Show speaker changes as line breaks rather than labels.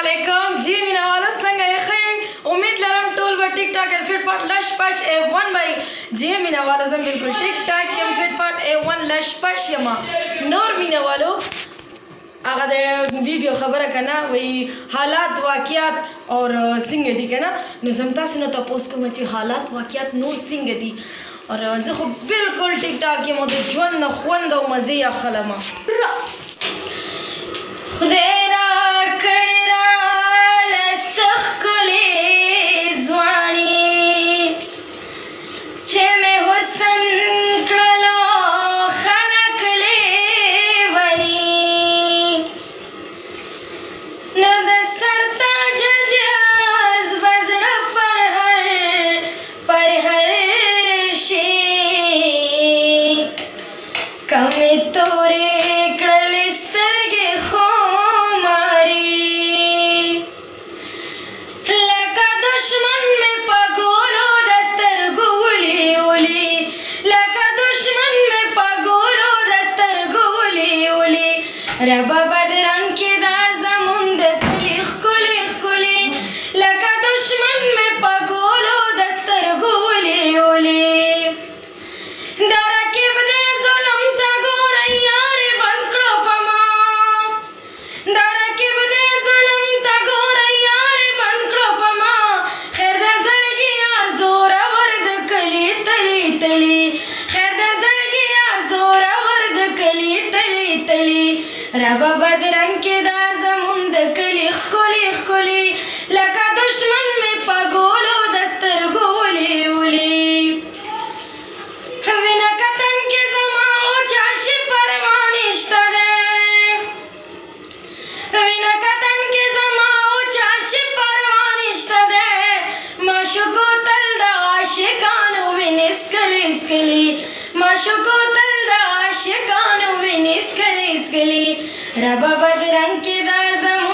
علیکم جی مینوالو څنګه یې ښه یئ امید لرم ټول به ټیک ټاک یم فټ فاټ لش پش A1 به جی مینوالو زه بالکل ټیک ټاک یم فټ فاټ A1 لش پش یم نور مینوالو هغه د ویډیو خبره که نه وایي حالات واقعات اور څنګه دي که نه نو زه هم تاسو نه تپوس کوم چې حالات واقعات نور څنګه دي اور زه خو بالکل ټیک ټاک یم او د ژوند نه خوند او مزې اخلم خدای راکړې راله څه ښکلې ځواني چې مې حسن کړلو خلک لیوني نو د سر تاج جذبه زړه پر هر شي کمې تورې کړلې سترګې ربا بدرنګ کې دا زمون د کلي ښکلي ښکلي لکه دشمن مې په ګولو د سترګو ولي ولي دا رقیب دې ظلم ته ګورئ یارې بند کړو په ما دا رقیب دې ظلم ته ګورئ یارې بند کړو په ما خیر د زړګیا زورور د کلي تلي تلي خیر د زړګیا زورور د کلي تلي تلي ربا بدرنګ کې دا زمون د کلي ښکلي ښکلي لکه دشمن مې په ګولو د سترګو ولي ولي وینه کتن کې زما اوچا شي پروا نشته دی وینه کتن کې زما اوچا شي پروا نشته دی معشوقو تل د عاشقانو وینې څکلي څکلي معشوقو تل د عاشقانو وینې څکلي څکلي ربا بدرنګ کې دا زمون